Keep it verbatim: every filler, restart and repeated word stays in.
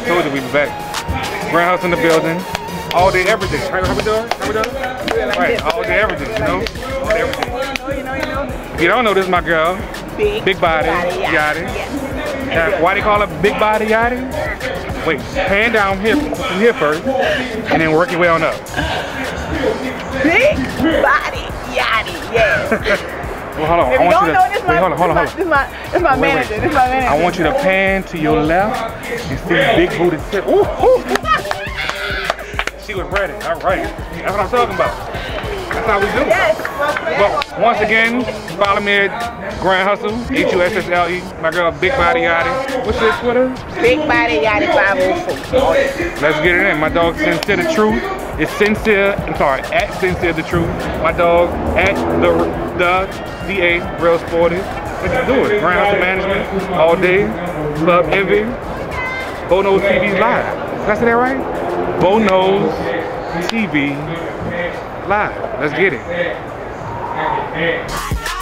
Told you we be back. Grand Hustle in the building. All day, everything. Right, how we doing? How we doing? Right, all day, everything, you know? All day, everything. You know, you know. If you don't know, this is my girl. Big, Big body, body Yachty. Yes. Uh, why they call her Big Body Yachty? Wait, hand down here, from here first, and then work your way on up. Big Body Yachty, yes. Well, hold on. If I you want don't you know, to this wait. my, Hold on, hold on, hold this on. my, this my Wait, wait. manager. This my manager. I want you to pan to your left and see big booty sit. Ooh, ooh. She was ready. All right. That's what I'm talking about. That's how we do. Yes. But once again, follow me at Grand Hustle, H U S S L E. My girl, Big Body Yachty. What's your Twitter? Big Body Yachty five oh four. Let's get it in. My dog, Sincere the Truth. It's Sincere, I'm sorry, at Sincere the Truth. My dog, at the the D A Real Sporty. Let's do it. Grand Hustle Management, all day. Club Envy. Bo Knows T V Live. Did I say that right? Bo Knows T V Live. Let's get it.